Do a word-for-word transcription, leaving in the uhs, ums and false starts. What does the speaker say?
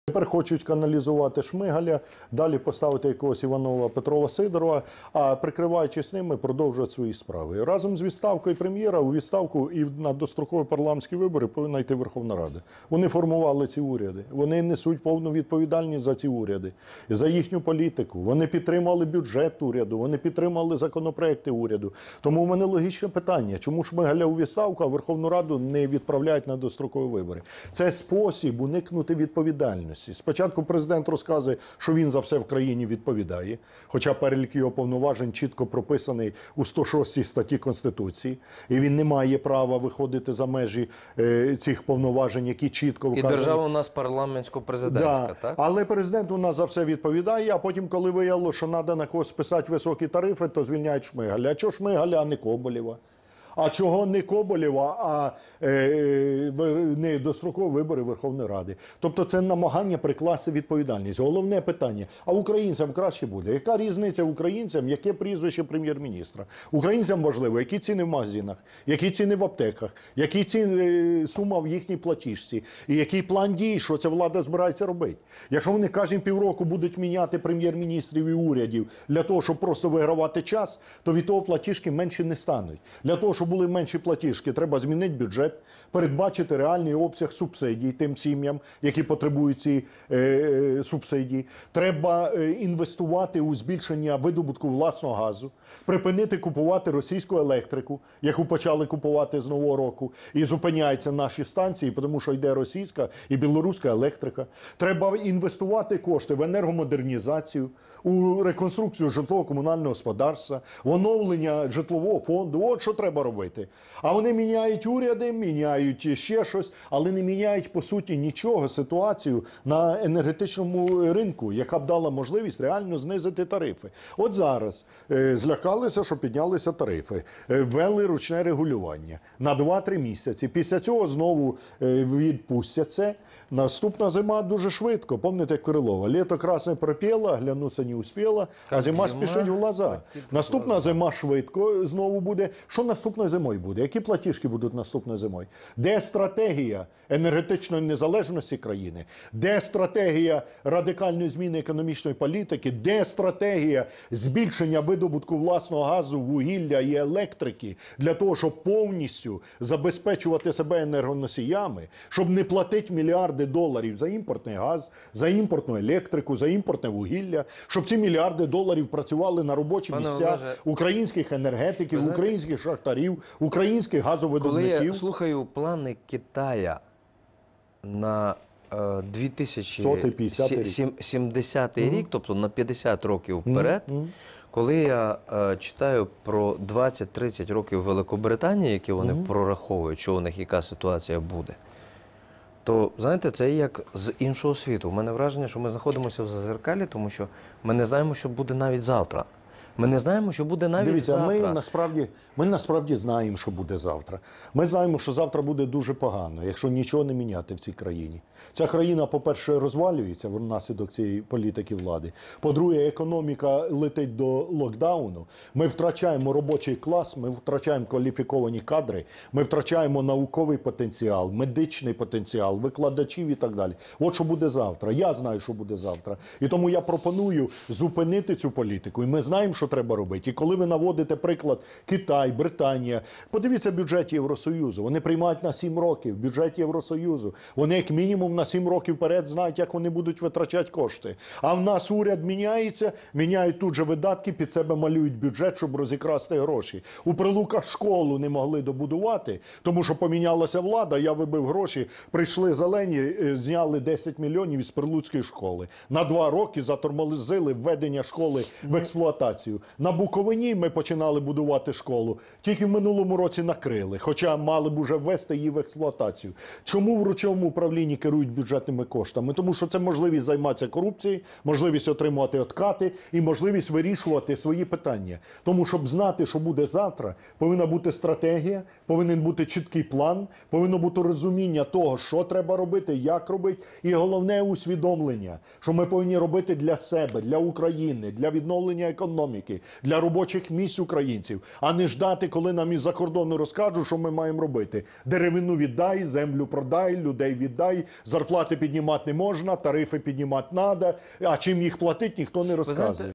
Тепер хочуть каналізувати Шмигаля, далі поставити якогось Іванова, Петрова, Сидорова, а прикриваючись ними, продовжують свої справи. Разом з відставкою прем'єра у відставку і на дострокові парламентські вибори повинна йти Верховна Рада. Вони формували ці уряди, вони несуть повну відповідальність за ці уряди, за їхню політику. Вони підтримали бюджет уряду, вони підтримали законопроекти уряду. Тому в мене логічне питання, чому Шмигаля у відставку, а Верховну Раду не відправляють на дострокові вибори? Це спосіб уникнути відповідальності. Спочатку президент розказує, що він за все в країні відповідає, хоча перелік його повноважень чітко прописаний у сто шостій статті Конституції, і він не має права виходити за межі е, цих повноважень, які чітко вказані. І держава у нас парламентсько-президентська, да. так? Але президент у нас за все відповідає, а потім, коли виявило, що треба на когось писати високі тарифи, то звільняють Шмигаля. А чого Шмигаля, а не Коболєва? А чого не Коболєва, а е, не дострокові вибори Верховної Ради? Тобто це намагання прикласти відповідальність. Головне питання, а українцям краще буде? Яка різниця українцям, яке прізвище прем'єр-міністра? Українцям важливо, які ціни в магазинах, які ціни в аптеках, які ціни, сума в їхній платіжці, і який план дій, що ця влада збирається робити. Якщо вони кожні півроку будуть міняти прем'єр-міністрів і урядів для того, щоб просто вигравати час, то від того платіжки менше не стануть. Для того, щоб були менші платіжки, треба змінити бюджет, передбачити реальний обсяг субсидій тим сім'ям, які потребують ці е, е, субсидії. Треба е, інвестувати у збільшення видобутку власного газу, припинити купувати російську електрику, яку почали купувати з нового року, і зупиняються наші станції, тому що йде російська і білоруська електрика. Треба інвестувати кошти в енергомодернізацію, у реконструкцію житлово-комунального господарства, в оновлення житлового фонду. От що треба робити. А вони міняють уряди, міняють ще щось, але не міняють, по суті, нічого, ситуацію на енергетичному ринку, яка б дала можливість реально знизити тарифи. От зараз е, злякалися, що піднялися тарифи, е, ввели ручне регулювання на два-три місяці. Після цього знову е, відпустять це. Наступна зима дуже швидко. Пам'ятаєте Крилова? Літо красне пропіло, глянуться не успіла, а зима спішить в глаза. Наступна зима швидко знову буде. Що наступною зимою буде? Які платіжки будуть наступною зимою? Де стратегія енергетичної незалежності країни? Де стратегія радикальної зміни економічної політики? Де стратегія збільшення видобутку власного газу, вугілля і електрики для того, щоб повністю забезпечувати себе енергоносіями, щоб не платити мільярди доларів за імпортний газ, за імпортну електрику, за імпортне вугілля, щоб ці мільярди доларів працювали на робочі Пане місця Олеже, українських енергетиків, знаєте, українських шахтарів, українських газовидобувників. Коли я слухаю плани Китая на е, дві тисячі сімдесятий рік, тобто на п'ятдесят років вперед, mm -hmm. коли я е, читаю про двадцять-тридцять років Великобританії, які вони mm -hmm. прораховують, що у них яка ситуація буде, то, знаєте, це як з іншого світу. У мене враження, що ми знаходимося в зазеркалі, тому що ми не знаємо, що буде навіть завтра. Ми не знаємо, що буде навіть Дивіться, завтра. Ми насправді, ми насправді знаємо, що буде завтра. Ми знаємо, що завтра буде дуже погано, якщо нічого не міняти в цій країні. Ця країна, по-перше, розвалюється внаслідок цієї політики влади. По-друге, економіка летить до локдауну. Ми втрачаємо робочий клас, ми втрачаємо кваліфіковані кадри, ми втрачаємо науковий потенціал, медичний потенціал, викладачів і так далі. От що буде завтра. Я знаю, що буде завтра. І тому я пропоную зупинити цю політику. І ми знаємо, що треба робити. І коли ви наводите приклад Китай, Британія, подивіться бюджет Євросоюзу. Вони приймають на сім років бюджет Євросоюзу. Вони як мінімум на сім років вперед знають, як вони будуть витрачати кошти. А в нас уряд міняється, міняють тут же видатки, під себе малюють бюджет, щоб розікрасти гроші. У Прилуках школу не могли добудувати, тому що помінялася влада, я вибив гроші, прийшли зелені, зняли десять мільйонів із Прилуцької школи. На два роки затормозили введення школи в експлуатацію. На Буковині ми починали будувати школу, тільки в минулому році накрили, хоча мали б уже ввести її в експлуатацію. Чому в ручному управлінні керують бюджетними коштами? Тому що це можливість займатися корупцією, можливість отримувати откати і можливість вирішувати свої питання. Тому, щоб знати, що буде завтра, повинна бути стратегія, повинен бути чіткий план, повинно бути розуміння того, що треба робити, як робити, і головне усвідомлення, що ми повинні робити для себе, для України, для відновлення економіки. економіки, для робочих місць українців, а не ждати, коли нам із-за кордону розкажуть, що ми маємо робити. Деревину віддай, землю продай, людей віддай, зарплати піднімати не можна, тарифи піднімати треба, а чим їх платити, ніхто не розказує.